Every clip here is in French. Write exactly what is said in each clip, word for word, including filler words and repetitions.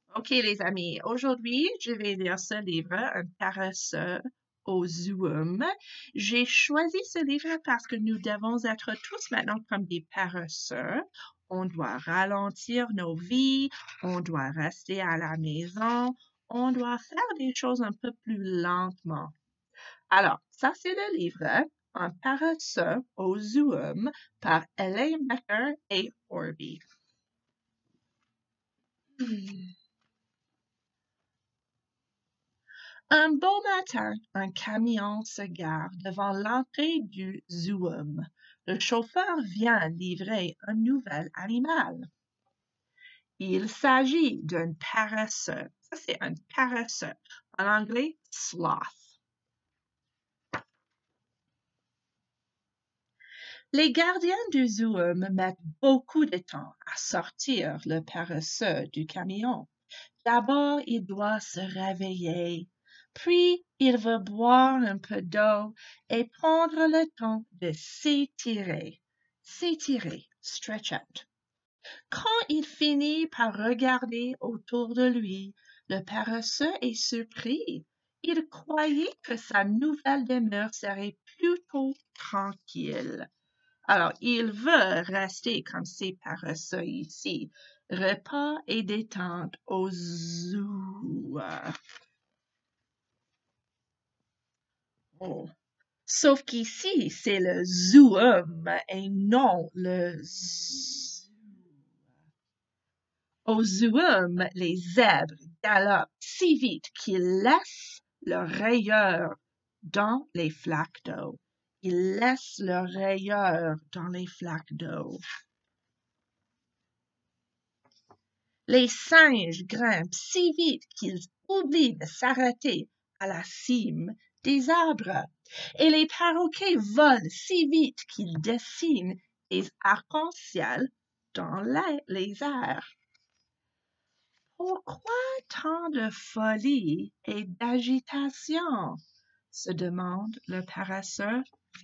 OK, les amis, aujourd'hui, je vais lire ce livre, Un paresseux au Zoom. J'ai choisi ce livre parce que nous devons être tous maintenant comme des paresseux. On doit ralentir nos vies, on doit rester à la maison, on doit faire des choses un peu plus lentement. Alors, ça, c'est le livre Un paresseux au Zoom par Elaine Becker et Orby. Hmm. Un beau matin, un camion se gare devant l'entrée du Zoom. Le chauffeur vient livrer un nouvel animal. Il s'agit d'un paresseux. Ça, c'est un paresseux. En anglais, sloth. Les gardiens du Zoom mettent beaucoup de temps à sortir le paresseux du camion. D'abord, il doit se réveiller. Puis, il veut boire un peu d'eau et prendre le temps de s'étirer. S'étirer, stretch out. Quand il finit par regarder autour de lui, le paresseux est surpris. Il croyait que sa nouvelle demeure serait plutôt tranquille. Alors, il veut rester comme ces paresseux ici. Repas et détente au zoo. Oh. Sauf qu'ici, c'est le zoom et non le zoo. Au zoom, les zèbres galopent si vite qu'ils laissent leur rayeur dans les flaques d'eau. Ils laissent leur rayeur dans les flaques d'eau. Les singes grimpent si vite qu'ils oublient de s'arrêter à la cime des arbres, et les perroquets volent si vite qu'ils dessinent des arcs-en-ciel dans les airs. Pourquoi tant de folie et d'agitation? Se demande le paresseux.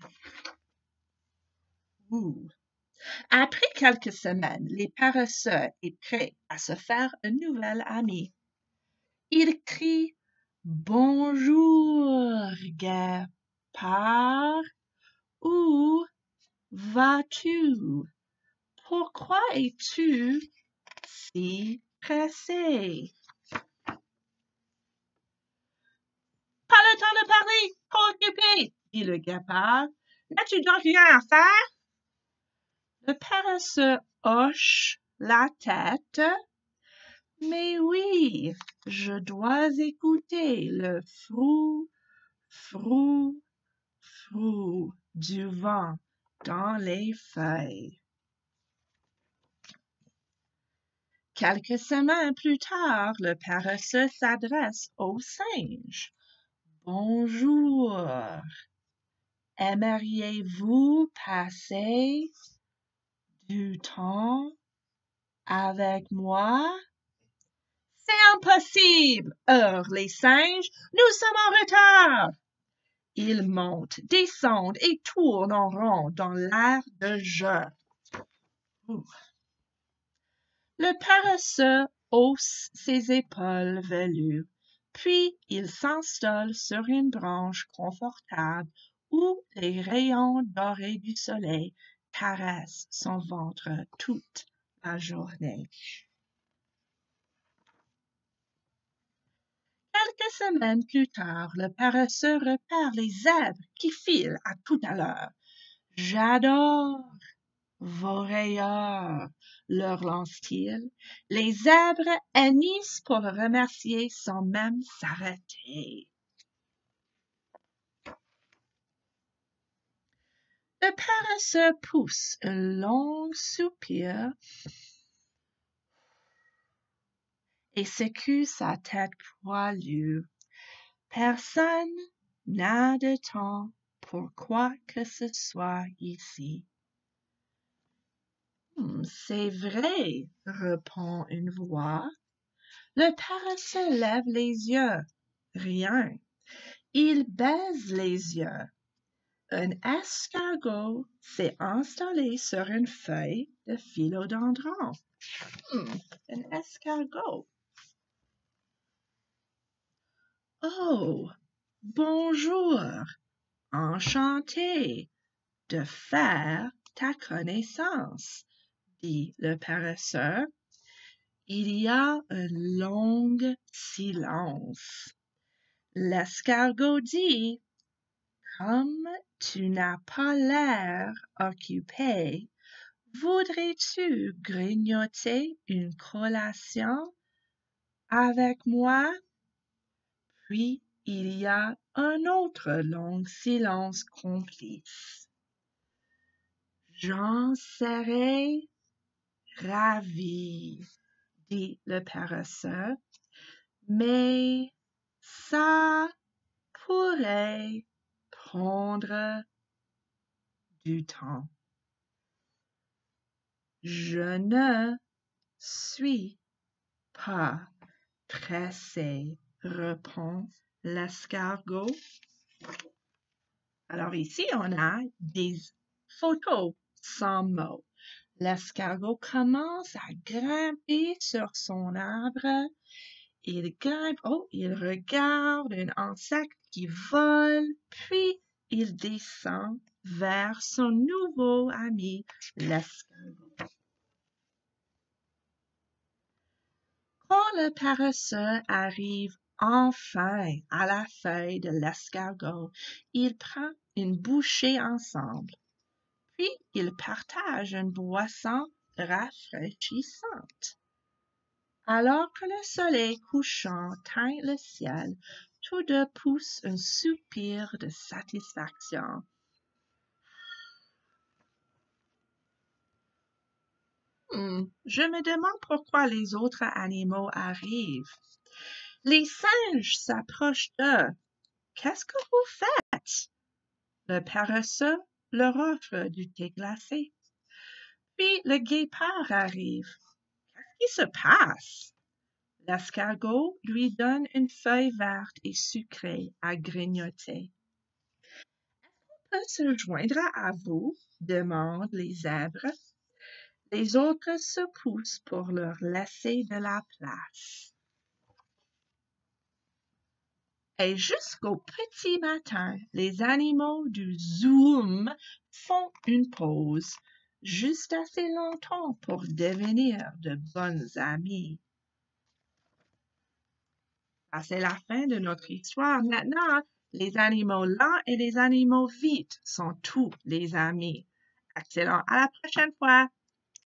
Ouh. Après quelques semaines, les paresseux est prêt à se faire un nouvel ami. Il crie Bonjour, guépard. Où vas-tu? Pourquoi es-tu si pressé? Pas le temps de parler, trop occupé, dit le guépard. N'as-tu donc rien à faire? Le paresseux hoche la tête. Mais oui, je dois écouter le frou, frou, frou du vent dans les feuilles. Quelques semaines plus tard, le paresseux s'adresse au singe. Bonjour, aimeriez-vous passer du temps avec moi? C'est impossible, hurlent les singes, nous sommes en retard. Ils montent, descendent et tournent en rond dans l'air de jeu. Ouh. Le paresseux hausse ses épaules velues, puis il s'installe sur une branche confortable où les rayons dorés du soleil caressent son ventre toute la journée. Quelques semaines plus tard, le paresseux repère les zèbres qui filent à toute allure. « J'adore vos rayures !» leur lance-t-il. Les zèbres hennissent pour le remercier sans même s'arrêter. Le paresseux pousse un long soupir et secoue sa tête poilue. Personne n'a de temps pour quoi que ce soit ici. Hmm, c'est vrai, répond une voix. Le paresseux lève les yeux. Rien. Il baise les yeux. Un escargot s'est installé sur une feuille de philodendron. Hmm, un escargot. Oh, bonjour, enchanté de faire ta connaissance, dit le paresseux. Il y a un long silence. L'escargot dit, comme tu n'as pas l'air occupé, voudrais-tu grignoter une collation avec moi? Puis il y a un autre long silence complice. J'en serais ravi, dit le paresseux, mais ça pourrait prendre du temps. Je ne suis pas pressé, répond l'escargot. Alors ici, on a des photos sans mots. L'escargot commence à grimper sur son arbre. Il grimpe, oh, il regarde un insecte qui vole, puis il descend vers son nouveau ami, l'escargot. Quand le paresseux arrive enfin à la feuille de l'escargot, il prend une bouchée ensemble. Puis ils partagent une boisson rafraîchissante. Alors que le soleil couchant teint le ciel, tous deux poussent un soupir de satisfaction. Hmm, je me demande pourquoi les autres animaux arrivent. Les singes s'approchent d'eux. Qu'est-ce que vous faites? Le paresseux leur offre du thé glacé. Puis le guépard arrive. Qu'est-ce qui se passe? L'escargot lui donne une feuille verte et sucrée à grignoter. Peut se joindre à vous? Demandent les zèbres. Les autres se poussent pour leur laisser de la place. Et jusqu'au petit matin, les animaux du zoom font une pause, juste assez longtemps pour devenir de bons amis. Ah, c'est la fin de notre histoire. Maintenant, les animaux lents et les animaux vite sont tous les amis. Excellent. À la prochaine fois.